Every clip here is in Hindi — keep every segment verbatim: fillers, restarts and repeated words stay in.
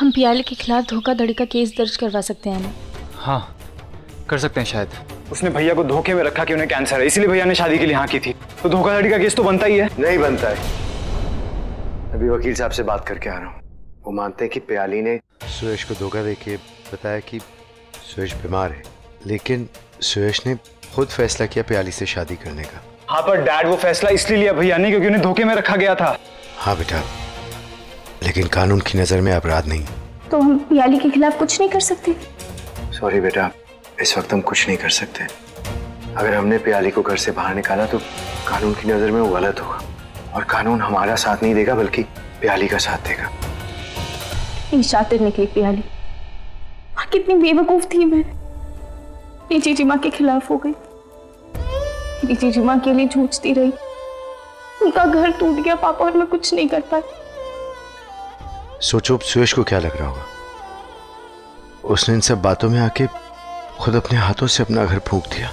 हम पियाली के खिलाफ धोखाधड़ी का केस दर्ज करवा सकते हैं ना? हाँ कर सकते हैं शायद। उसने भैया को धोखे में रखा कि उन्हें कैंसर है, इसलिए भैया ने शादी के लिए हाँ की थी, तो धोखाधड़ी का केस तो बनता ही है। नहीं बनता है। अभी वकील साहब से बात करके आ रहा हूँ। वो मानते हैं कि पियाली ने सुयश को धोखा देके बताया कि सुयश बीमार है, लेकिन सुयश ने खुद फैसला किया पियाली से शादी करने का। हाँ पर डैड वो फैसला इसलिए लिया भैया ने क्योंकि उन्हें धोखे में रखा गया था। हाँ बेटा, लेकिन कानून की नजर में अपराध नहीं। तो हम पियाली के खिलाफ कुछ नहीं कर सकते? सॉरी बेटा, इस वक्त हम कुछ नहीं कर सकते। अगर हमने पियाली को घर से बाहर निकाला तो कानून की नजर में वो गलत होगा, और कानून हमारा साथ नहीं देगा बल्कि पियाली का साथ देगा। ये शातिर निकली पियाली। माँ कितनी बेवकूफ थी मैं। ये चीची माँ के खिलाफ हो गई। ये चीची माँ के लिए जूझती रही। उनका घर टूट गया पापा, और मैं कुछ नहीं कर पाई। सोचो सुयश को क्या लग रहा होगा। उसने इन सब बातों में आके खुद अपने हाथों से अपना घर फूंक दिया।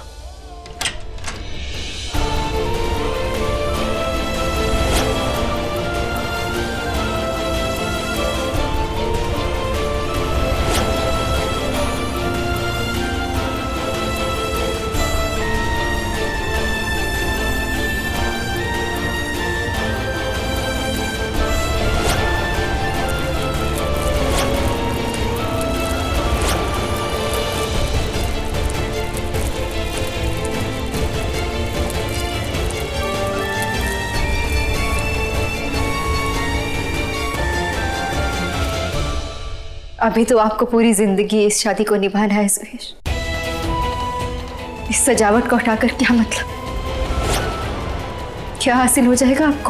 अभी तो आपको पूरी जिंदगी इस शादी को निभाना है सुयश। इस सजावट को हटाकर क्या मतलब? क्या हासिल हो जाएगा आपको?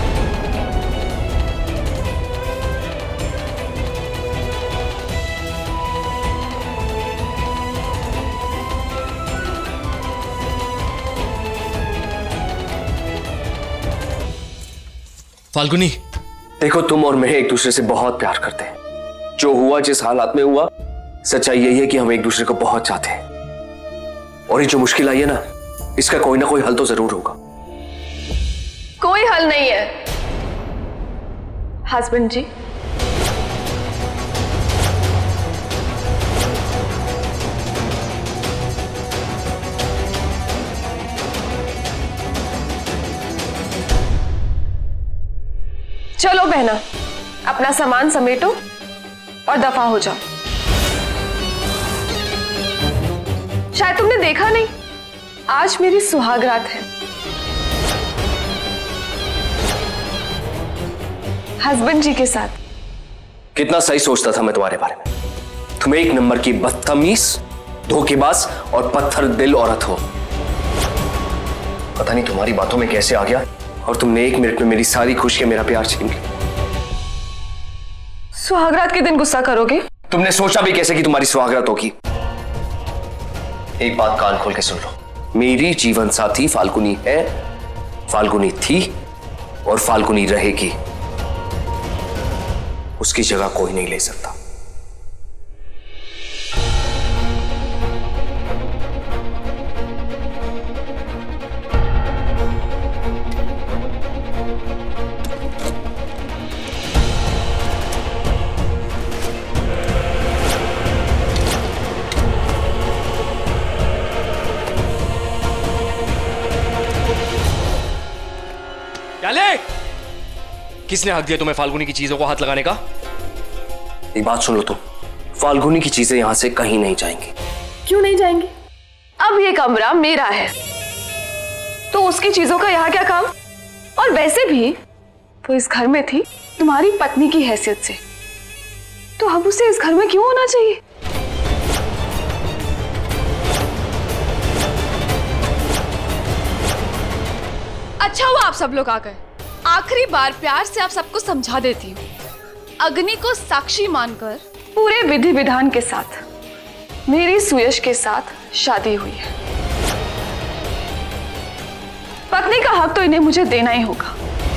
फाल्गुनी, देखो तुम और मैं एक दूसरे से बहुत प्यार करते हैं। जो हुआ जिस हालात में हुआ, सच्चाई यही है कि हम एक दूसरे को बहुत चाहते हैं। और ये जो मुश्किल आई है ना, इसका कोई ना कोई हल तो जरूर होगा। कोई हल नहीं है हस्बैंड जी। चलो बहना, अपना सामान समेटो और दफा हो जाओ। शायद तुमने देखा नहीं, आज मेरी सुहागरात है। हस्बैंड जी के साथ। कितना सही सोचता था मैं तुम्हारे बारे में। तुम एक नंबर की बदतमीज, धोखेबाज और पत्थर दिल औरत हो। पता नहीं तुम्हारी बातों में कैसे आ गया, और तुमने एक मिनट में मेरी सारी खुशियां, मेरा प्यार छीन लिया। सुहागरात के दिन गुस्सा करोगे? तुमने सोचा भी कैसे कि तुम्हारी सुहागरात होगी? एक बात कान खोल के सुन लो, मेरी जीवन साथी फाल्गुनी है, फाल्गुनी थी और फाल्गुनी रहेगी। उसकी जगह कोई नहीं ले सकता। किसने हक दिया तुम्हें फाल्गुनी की चीजों को हाथ लगाने का? एक बात सुन लो तुम, फाल्गुनी की चीजें यहां से कहीं नहीं जाएंगी। क्यों नहीं जाएंगी? अब ये कमरा मेरा है, तो उसकी चीजों का यहाँ क्या काम? और वैसे भी वो इस घर में थी तुम्हारी पत्नी की हैसियत से, तो अब उसे इस घर में क्यों होना चाहिए? अच्छा हुआ आप सब लोग आ गए। आखिरी बार प्यार से आप सबको समझा देती हूँ। अग्नि को साक्षी मानकर पूरे विधि विधान के साथ मेरी सुयश के साथ शादी हुई है। पत्नी का हक तो इन्हें मुझे देना ही होगा,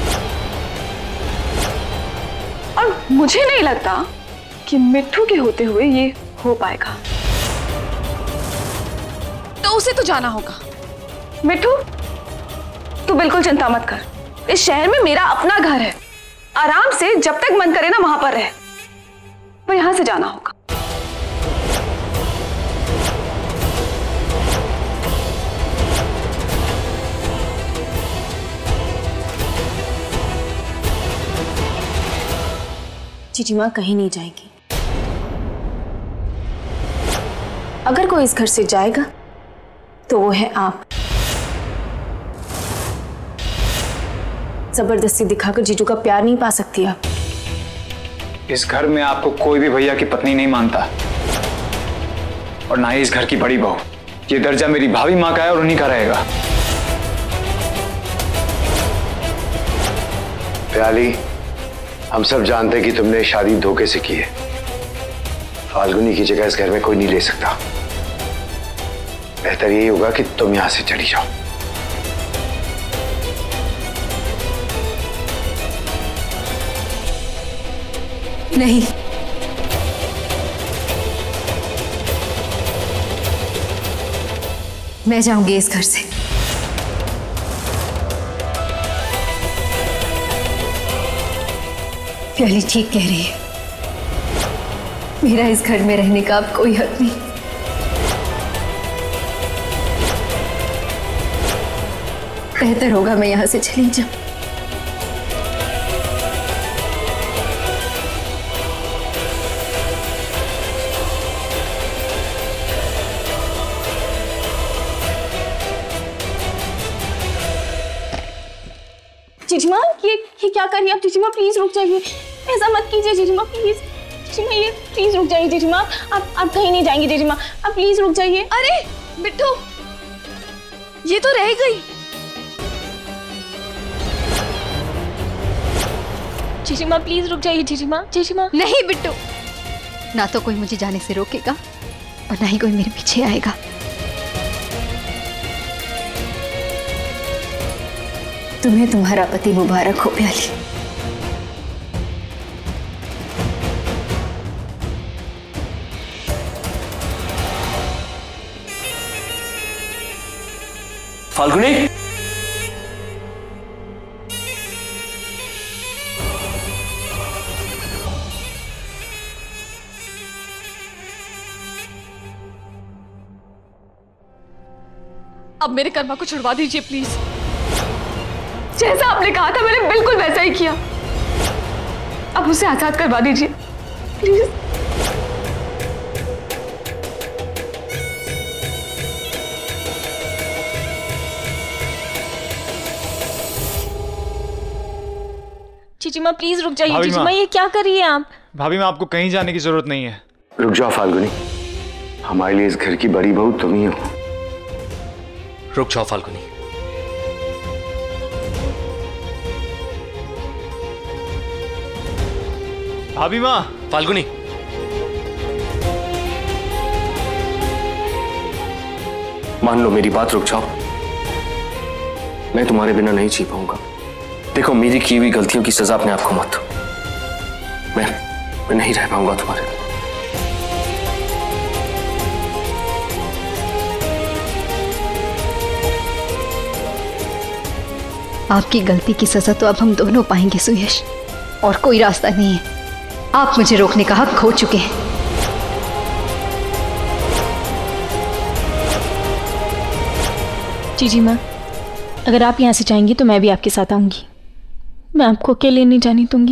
और मुझे नहीं लगता कि मिट्ठू के होते हुए ये हो पाएगा। तो उसे तो जाना होगा। मिट्ठू, तू बिल्कुल चिंता मत कर। इस शहर में मेरा अपना घर है, आराम से जब तक मन करे ना वहां पर रह। तो यहां से जाना होगा। जीजी माँ कहीं नहीं जाएगी। अगर कोई इस घर से जाएगा तो वो है आप। जबरदस्ती दिखाकर जीजू का प्यार नहीं पा सकती आप। इस घर में आपको कोई भी भैया की पत्नी नहीं मानता, और ना ही इस घर की बड़ी बहू। ये दर्जा मेरी भाभी माँ का है और उन्हीं का रहेगा। प्याली, हम सब जानते हैं कि तुमने शादी धोखे से की है। फाल्गुनी की जगह इस घर में कोई नहीं ले सकता। बेहतर यही होगा कि तुम यहां से चली जाओ। नहीं, मैं जाऊंगी इस घर से। प्याली ठीक कह रही है, मेरा इस घर में रहने का अब कोई हक नहीं। बेहतर होगा मैं यहां से चली जाऊं। जीजी माँ, ये ये क्या कर रही है आप? जीजी माँ प्लीज रुक जाइए, ऐसा मत कीजिए जीजी माँ प्लीज। जीजी माँ ये प्लीज रुक जाइए जीजी माँ, आप आप कहीं नहीं जाएंगी जीजी माँ, आप प्लीज रुक जाइए। अरे बिट्टू, ये तो रह गई। जीजी माँ प्लीज रुक जाइए जीजी माँ। जीजी माँ नहीं बिट्टू, ना तो कोई मुझे जाने से रोकेगा और ना ही कोई मेरे पीछे आएगा। तुम्हें तुम्हारा पति मुबारक हो प्याली। फाल्गुनी, अब मेरे कर्मा को छुड़वा दीजिए प्लीज। जैसा आपने कहा था मैंने बिल्कुल वैसा ही किया। अब उसे आजाद करवा दीजिए प्लीज। जीजी माँ प्लीज रुक जाइए। भाभी जीजी माँ। माँ ये क्या कर रही है आप? भाभी माँ, आपको कहीं जाने की जरूरत नहीं है। रुक जाओ फाल्गुनी, हमारे लिए इस घर की बड़ी बहू तुम ही हो। रुक जाओ फाल्गुनी। भाभी माँ। फाल्गुनी, मान लो मेरी बात, रुक जाओ। मैं तुम्हारे बिना नहीं जी पाऊंगा। देखो, मेरी की हुई गलतियों की सजा अपने आप को मत दो। मैं मैं नहीं रह पाऊंगा तुम्हारे बिना। आपकी गलती की सजा तो अब हम दोनों पाएंगे सुयश, और कोई रास्ता नहीं है। आप मुझे रोकने का हक खो चुके हैं। जीजी माँ, अगर आप यहाँ से जाएंगी तो मैं भी आपके साथ आऊंगी। मैं आपको अकेले नहीं जाने दूंगी।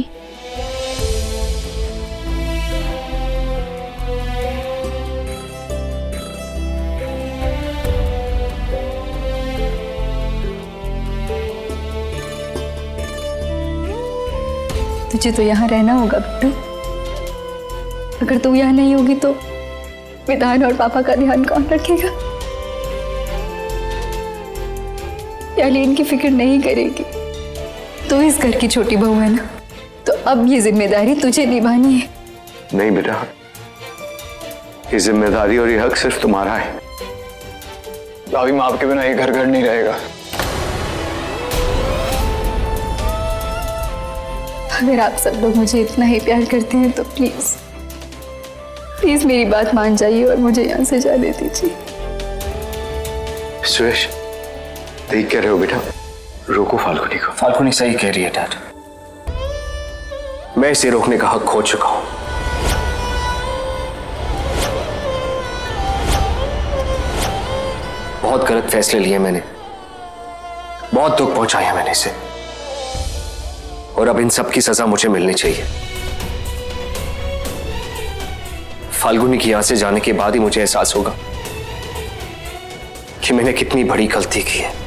तुझे तो यहाँ रहना होगा बिट्टू। अगर तू यहाँ नहीं होगी तो विधान और पापा का ध्यान कौन रखेगा? प्याली इनकी फिक्र नहीं करेगी। तू इस घर की छोटी बहू है ना, तो अब ये जिम्मेदारी तुझे निभानी है। नहीं बेटा, ये जिम्मेदारी और ये हक सिर्फ तुम्हारा है। भाभी माँ, आपके बिना ये घर घर नहीं रहेगा। अगर आप सब लोग मुझे इतना ही प्यार करते हैं तो प्लीज प्लीज मेरी बात मान जाइए और मुझे यहाँ से जाने दीजिए। सुरेश, देख कह रहे हो बेटा, रोको फाल्गुनी को। फाल्गुनी सही कह रही है डैड। मैं इसे रोकने का हक खो चुका हूं। बहुत गलत फैसले लिए मैंने, बहुत दुख पहुंचाया मैंने इसे, और अब इन सब की सजा मुझे मिलनी चाहिए। फाल्गुनी की यहां से जाने के बाद ही मुझे एहसास होगा कि मैंने कितनी बड़ी गलती की है।